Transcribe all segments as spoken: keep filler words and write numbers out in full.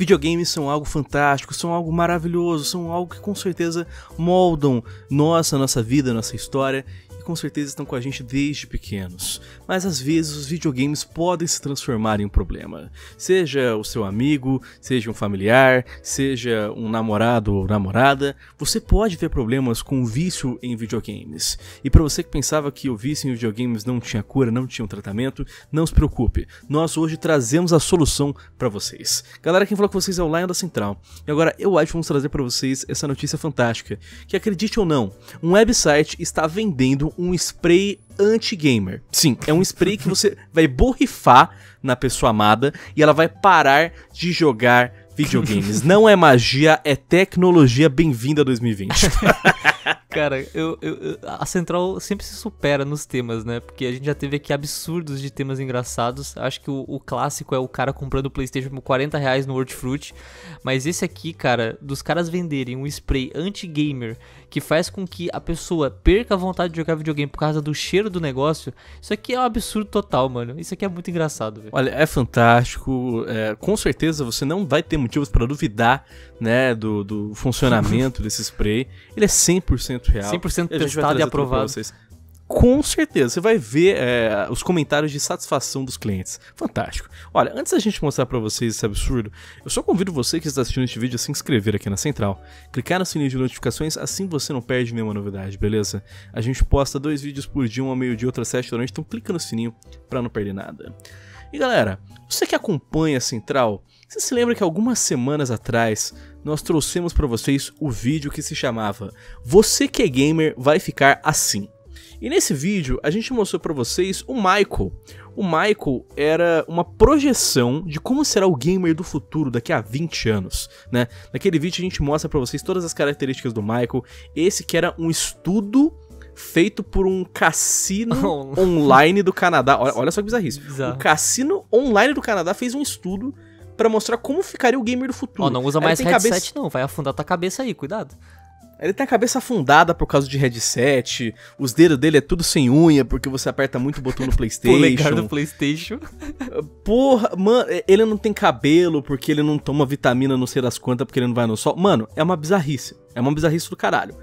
Videogames são algo fantástico, são algo maravilhoso, são algo que com certeza moldam nossa, nossa vida, nossa história e com certeza estão com a gente desde pequenos. Mas às vezes os videogames podem se transformar em um problema. Seja o seu amigo, seja um familiar, seja um namorado ou namorada, você pode ter problemas com o vício em videogames. E para você que pensava que o vício em videogames não tinha cura, não tinha um tratamento, não se preocupe. Nós hoje trazemos a solução para vocês. Galera, quem falou com vocês é o Lion da Central. E agora eu acho que vamos trazer para vocês essa notícia fantástica. Que acredite ou não, um website está vendendo um spray anti-gamer. Sim, é um spray que você vai borrifar na pessoa amada e ela vai parar de jogar videogames. Não é magia, é tecnologia. Bem-vinda a dois mil e vinte. Cara, eu, eu, a Central sempre se supera nos temas, né? Porque a gente já teve aqui absurdos de temas engraçados. Acho que o, o clássico é o cara comprando o PlayStation por quarenta reais no Hortifruti. Mas esse aqui, cara, dos caras venderem um spray anti-gamer que faz com que a pessoa perca a vontade de jogar videogame por causa do cheiro do negócio, isso aqui é um absurdo total, mano. Isso aqui é muito engraçado, velho. Olha, é fantástico. É, com certeza você não vai ter motivos pra duvidar, né, do, do funcionamento desse spray. Ele é cem por cento real. cem por cento testado e aprovado. Com certeza, você vai ver é, os comentários de satisfação dos clientes. Fantástico. Olha, antes da gente mostrar pra vocês esse absurdo, eu só convido você que está assistindo este vídeo a se inscrever aqui na Central, clicar no sininho de notificações, assim você não perde nenhuma novidade, beleza? A gente posta dois vídeos por dia, um ao meio-dia, outro às sete da noite, então clica no sininho pra não perder nada. E galera, você que acompanha a Central, você se lembra que algumas semanas atrás nós trouxemos pra vocês o vídeo que se chamava Você que é gamer vai ficar assim. E nesse vídeo a gente mostrou pra vocês o Michael. O Michael era uma projeção de como será o gamer do futuro daqui a vinte anos, né? Naquele vídeo a gente mostra pra vocês todas as características do Michael. Esse que era um estudo feito por um cassino online do Canadá. Olha, olha só que bizarrice. Bizarro. O cassino online do Canadá fez um estudo pra mostrar como ficaria o gamer do futuro. Ó, não usa mais headset cabeça... não, vai afundar tua cabeça aí, cuidado. Ele tem a cabeça afundada por causa de headset, os dedos dele é tudo sem unha, porque você aperta muito o botão no PlayStation. Polegar do PlayStation. Porra, mano, ele não tem cabelo porque ele não toma vitamina não sei das quantas, porque ele não vai no sol. Mano, é uma bizarrice, é uma bizarrice do caralho.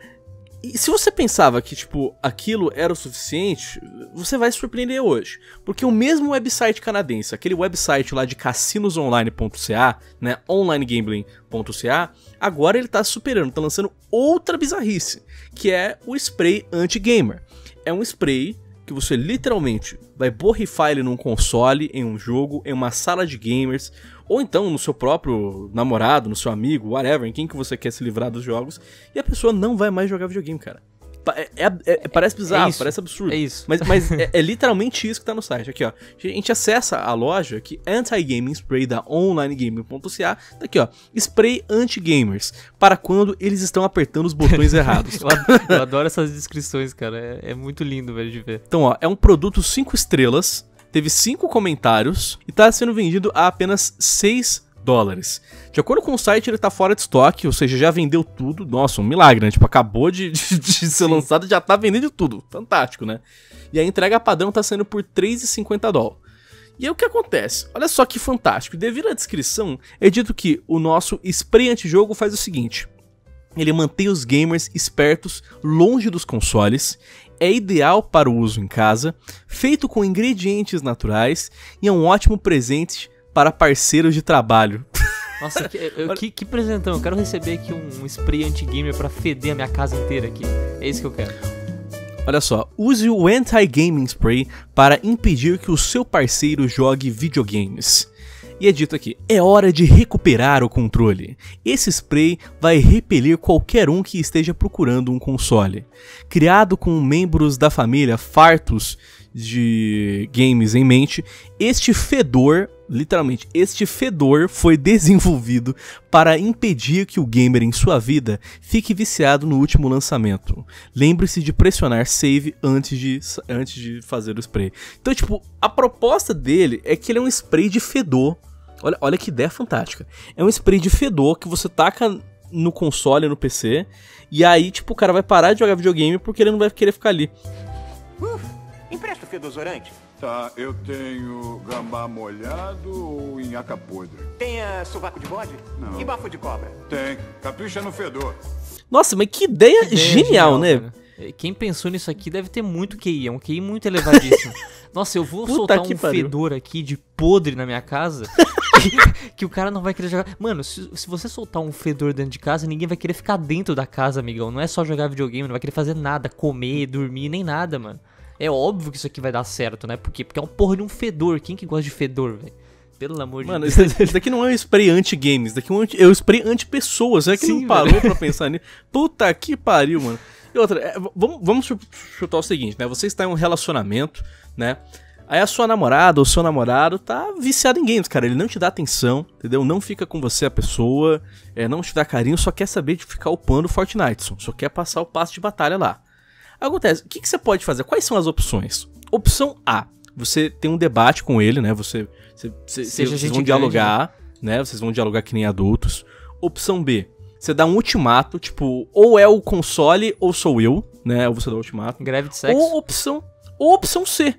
E se você pensava que, tipo, aquilo era o suficiente, você vai se surpreender hoje. Porque o mesmo website canadense, aquele website lá de cassinosonline ponto ca, né, online gambling ponto ca, agora ele tá superando, tá lançando outra bizarrice, que é o spray anti-gamer. É um spray que você literalmente vai borrifar ele num console, em um jogo, em uma sala de gamers, ou então no seu próprio namorado, no seu amigo, whatever, em quem que você quer se livrar dos jogos, e a pessoa não vai mais jogar videogame, cara. É, é, é, parece bizarro, é isso, parece absurdo. É isso. Mas, mas é, é literalmente isso que tá no site. Aqui, ó. A gente acessa a loja aqui, Anti-Gaming Spray da online gaming ponto ca. Tá aqui, ó. Spray anti-gamers. Para quando eles estão apertando os botões errados. eu, adoro, eu adoro essas descrições, cara. É, é muito lindo, velho, de ver. Então, ó, é um produto cinco estrelas. Teve cinco comentários e tá sendo vendido a apenas seis dólares. De acordo com o site, ele tá fora de estoque, ou seja, já vendeu tudo. Nossa, um milagre, né? Tipo, acabou de, de, de ser Sim. lançado e já tá vendendo tudo. Fantástico, né? E a entrega padrão tá saindo por três reais e cinquenta dólares. E aí o que acontece? Olha só que fantástico. Devido à descrição, é dito que o nosso spray antijogo faz o seguinte. Ele mantém os gamers espertos longe dos consoles, é ideal para o uso em casa, feito com ingredientes naturais e é um ótimo presente para parceiros de trabalho. Nossa, que, eu, que, que presentão. Eu quero receber aqui um, um spray anti-gamer pra feder a minha casa inteira aqui. É isso que eu quero. Olha só, use o Anti-Gaming Spray para impedir que o seu parceiro jogue videogames. E é dito aqui, é hora de recuperar o controle. Esse spray vai repelir qualquer um que esteja procurando um console. Criado com membros da família fartos de games em mente, este fedor, literalmente, este fedor foi desenvolvido para impedir que o gamer em sua vida fique viciado no último lançamento. Lembre-se de pressionar save antes de, antes de fazer o spray. Então, tipo, a proposta dele é que ele é um spray de fedor. Olha, olha que ideia fantástica. É um spray de fedor que você taca no console, no P C, e aí, tipo, o cara vai parar de jogar videogame porque ele não vai querer ficar ali. Uh, empresta fedozorante? Tá, eu tenho gambá molhado ou nhaca podre? Tem uh, sovaco de bode? Não. E bafo de cobra? Tem. Capricha no fedor. Nossa, mas que ideia, Que ideia genial, genial, né? cara. Quem pensou nisso aqui deve ter muito Q I, é um Q I muito elevadíssimo. Nossa, eu vou Puta soltar que um pariu. fedor aqui de podre na minha casa que, que o cara não vai querer jogar. Mano, se, se você soltar um fedor dentro de casa, ninguém vai querer ficar dentro da casa, amigão. Não é só jogar videogame, não vai querer fazer nada, comer, dormir, nem nada, mano. É óbvio que isso aqui vai dar certo, né? Por quê? Porque é uma porra de um fedor. Quem que gosta de fedor, velho? Pelo amor Mano, de Deus. isso isso daqui não é um spray anti-games, isso daqui é um anti- é um spray anti-pessoas. É que Sim, não parou velho. pra pensar nisso. Puta que pariu, mano. E outra, é, v- vamos, vamos chu- chutar o seguinte, né? Você está em um relacionamento, né? Aí a sua namorada ou seu namorado tá viciado em games, cara. Ele não te dá atenção, entendeu? Não fica com você a pessoa, é, não te dá carinho, só quer saber de ficar upando Fortnite, só quer passar o passo de batalha lá. Acontece, o que, que você pode fazer? Quais são as opções? Opção A, você tem um debate com ele, né? Você, você, você- Seja vocês gente vão grande, dialogar, né? Vocês vão dialogar que nem adultos. Opção B, você dá um ultimato, tipo, ou é o console ou sou eu, né? Ou você dá o ultimato. Greve de sexo. Ou opção, ou opção C,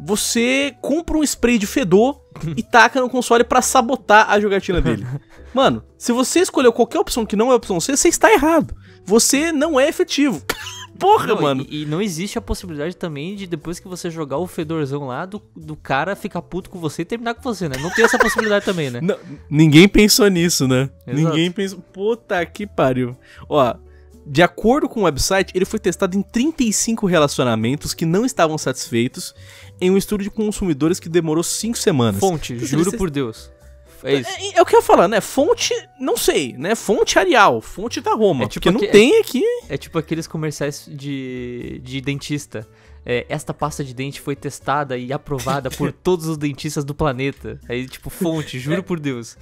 você compra um spray de fedor e taca no console pra sabotar a jogatina dele. Mano, se você escolheu qualquer opção que não é opção C, você está errado. Você não é efetivo. Porra, Não, mano. E, e não existe a possibilidade também de depois que você jogar o fedorzão lá, do, do cara ficar puto com você e terminar com você, né? Não tem essa possibilidade também, né? Não, ninguém pensou nisso, né? Exato. Ninguém pensou. Puta que pariu. Ó, de acordo com o website, ele foi testado em trinta e cinco relacionamentos que não estavam satisfeitos em um estudo de consumidores que demorou cinco semanas. Fonte, Então, juro vocês- por Deus. É isso. É, é o que eu ia falar, né? Fonte, não sei, né? Fonte Arial, fonte da Roma. É tipo porque não aque- tem aqui. É tipo aqueles comerciais de, de dentista. É, esta pasta de dente foi testada e aprovada por todos os dentistas do planeta. Aí, tipo, fonte, juro por Deus.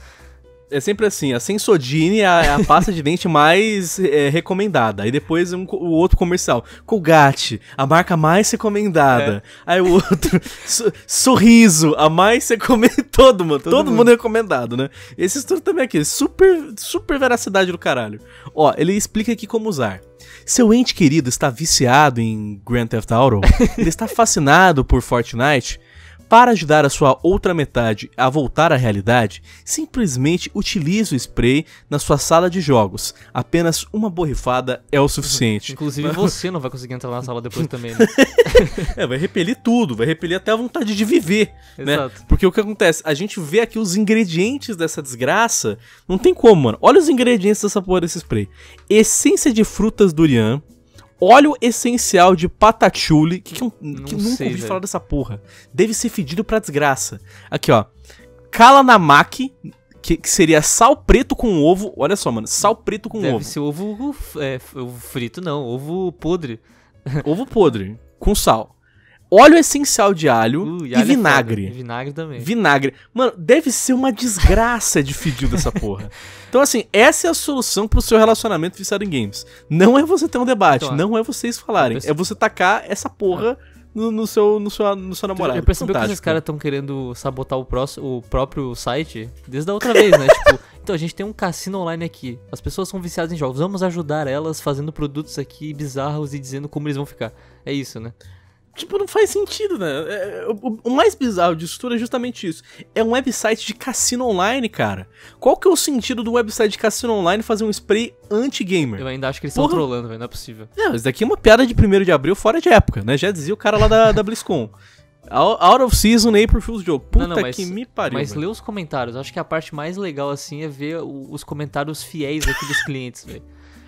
É sempre assim, a Sensodyne é a, é a pasta de dente mais é, recomendada. Aí depois um, co- o outro comercial, Colgate, a marca mais recomendada. Aí o outro, so- Sorriso, a mais recomendada. Todo mundo, todo, mundo. mundo recomendado, né? Esse estudo também aqui, super, super veracidade do caralho. Ó, ele explica aqui como usar. Seu ente querido está viciado em Grand Theft Auto? Ele está fascinado por Fortnite? Para ajudar a sua outra metade a voltar à realidade, simplesmente utilize o spray na sua sala de jogos. Apenas uma borrifada é o suficiente. Inclusive você não vai conseguir entrar na sala depois também, né? É, vai repelir tudo, vai repelir até a vontade de viver, né? Exato. Porque o que acontece? A gente vê aqui os ingredientes dessa desgraça, não tem como, mano. Olha os ingredientes dessa porra desse spray. Essência de frutas durian, óleo essencial de patachuli, que, que, eu, que Não nunca sei, ouvi velho. falar dessa porra. Deve ser fedido pra desgraça. Aqui, ó. Kalanamaki, que, que seria sal preto com ovo. Olha só, mano. Sal preto com Deve ovo. ser ovo, é, ovo frito, não, ovo podre. Ovo podre, com sal. Óleo essencial de alho Uh, e alho é vinagre. foda. E vinagre também. Vinagre. Mano, deve ser uma desgraça de fedido essa porra. Então, assim, essa é a solução pro seu relacionamento viciado em games. Não é você ter um debate, Então, não é vocês falarem. eu perce- É você tacar essa porra no, no seu, no, seu, no seu namorado. Eu percebi que esses Fantástico. caras estão querendo sabotar o, próximo, o próprio site desde a outra vez, né? Tipo, então a gente tem um cassino online aqui. As pessoas são viciadas em jogos. Vamos ajudar elas fazendo produtos aqui bizarros e dizendo como eles vão ficar. É isso, né? Tipo, não faz sentido, né? É, o, o mais bizarro disso tudo é justamente isso. É um website de cassino online, cara. Qual que é o sentido do website de cassino online fazer um spray anti-gamer? Eu ainda acho que eles estão Porra. trolando, velho. Não é possível. Não, isso daqui é uma piada de primeiro de abril fora de época, né? Já dizia o cara lá da, da BlizzCon. Out out of season, April Fool's jogo. Puta não, não, mas, que me pariu. Mas velho. lê os comentários. Acho que a parte mais legal, assim, é ver o- os comentários fiéis aqui dos clientes, velho.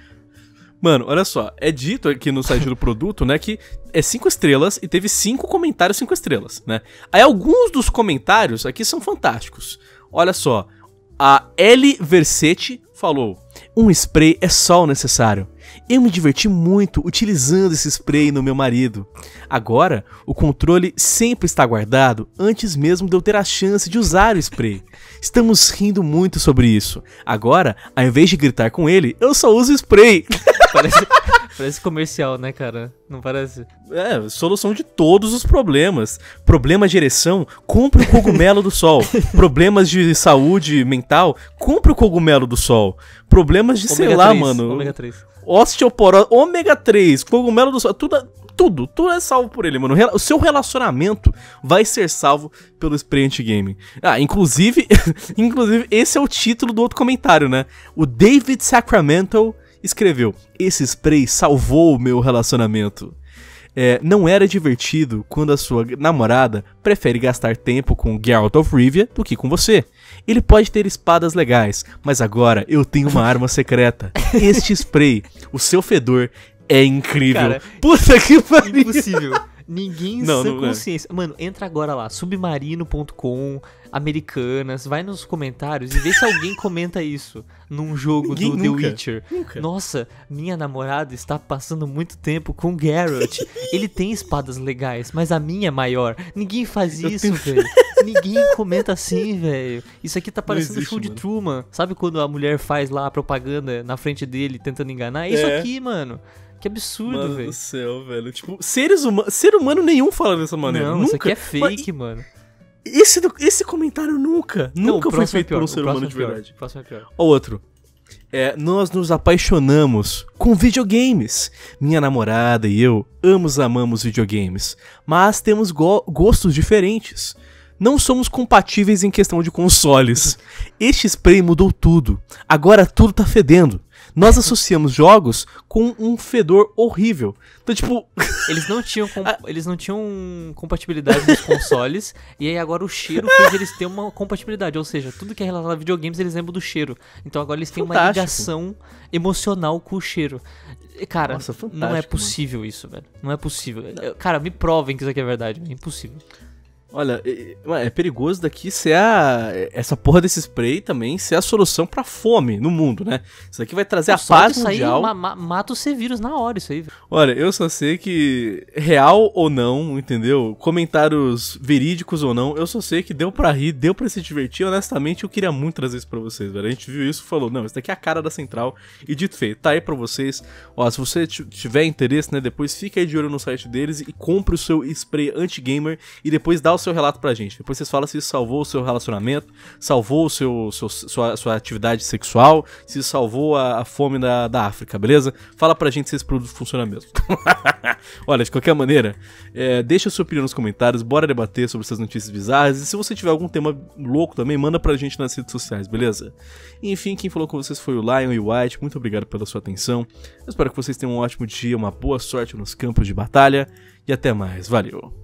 Mano, olha só. É dito aqui no site do produto, né, que é cinco estrelas e teve cinco comentários cinco estrelas, né? Aí alguns dos comentários aqui são fantásticos. Olha só. A L Versetti falou: um spray é só o necessário. Eu me diverti muito utilizando esse spray no meu marido. Agora, o controle sempre está guardado antes mesmo de eu ter a chance de usar o spray. Estamos rindo muito sobre isso. Agora, ao invés de gritar com ele, eu só uso spray. Parece, parece comercial, né, cara? Não parece? É, solução de todos os problemas. Problema de ereção, compre o cogumelo do sol. Problemas de saúde mental, compre o cogumelo do sol. Problemas de, sei Ômega lá, três, mano. ômega três. Osteoporose, ômega três, cogumelo do sol, tudo, tudo, tudo é salvo por ele, mano. O seu relacionamento vai ser salvo pelo spray anti-gaming. Ah, inclusive, inclusive, esse é o título do outro comentário, né? O David Sacramento escreveu: esse spray salvou o meu relacionamento. É, não era divertido quando a sua namorada prefere gastar tempo com Geralt of Rivia do que com você. Ele pode ter espadas legais, mas agora eu tenho uma arma secreta. Este spray, o seu fedor, é incrível. Cara, puta que pariu. Impossível. Ninguém em Não, sã não é. consciência. Mano, entra agora lá, submarino ponto com, Americanas, vai nos comentários e vê se alguém comenta isso num jogo Ninguém do nunca, The Witcher. nunca. Nossa, minha namorada está passando muito tempo com Geralt. Ele tem espadas legais, mas a minha é maior. Ninguém faz Eu isso, tenho- velho. Ninguém comenta assim, velho. Isso aqui tá parecendo existe, show de mano. Truman. Sabe quando a mulher faz lá a propaganda na frente dele tentando enganar? É isso É. aqui, mano. Que absurdo, Mano velho. do céu, velho. Tipo, seres humanos. Ser humano nenhum fala dessa maneira. Não, nunca. isso aqui é Mas fake, mano. Esse, do- esse comentário nunca, Não, nunca o foi próximo é feito pior, por um o ser próximo humano é de pior, verdade. o próximo é pior. Ó, outro. É, nós nos apaixonamos com videogames. Minha namorada e eu ambos amamos videogames, mas temos go- gostos diferentes. Não somos compatíveis em questão de consoles. Este spray mudou tudo. Agora tudo tá fedendo. Nós associamos jogos com um fedor horrível. Então, tipo, Eles não tinham com- eles não tinham compatibilidade nos consoles e aí agora o cheiro fez eles terem uma compatibilidade, ou seja, tudo que é relacionado a videogames eles lembram do cheiro. Então agora eles têm uma Fantástico. ligação emocional com o cheiro. E, Cara, Nossa, não é fantástico, possível isso, velho. Não é possível. Cara, me provem que isso aqui é verdade. É impossível. olha, é, é perigoso daqui ser a. Essa porra desse spray também ser a solução pra fome no mundo, né? Isso aqui vai trazer a Só paz disso aí mundial. ma- ma- mata o C-Vírus na hora, isso aí, velho. Olha, eu só sei que, real ou não, entendeu? Comentários verídicos ou não, eu só sei que deu pra rir, deu pra se divertir. Honestamente, eu queria muito trazer isso pra vocês, velho. A gente viu isso e falou, não, isso daqui é a cara da Central. E dito feito, tá aí pra vocês. Ó, se você t- tiver interesse, né, depois fica aí de olho no site deles e compre o seu spray anti-gamer e depois dá o seu relato pra gente. Depois vocês falam se isso salvou o seu relacionamento, salvou o seu, seu- sua, sua atividade sexual, se isso salvou a, a fome da, da África, beleza? Fala pra gente se esse produto funciona mesmo. Olha, de qualquer maneira, é, deixa a sua opinião nos comentários, bora debater sobre essas notícias bizarras. E se você tiver algum tema louco também, manda pra gente nas redes sociais, beleza? E, enfim, quem falou com vocês foi o Lion e o White. Muito obrigado pela sua atenção. Eu espero que vocês tenham um ótimo dia, uma boa sorte nos campos de batalha. E até mais, valeu!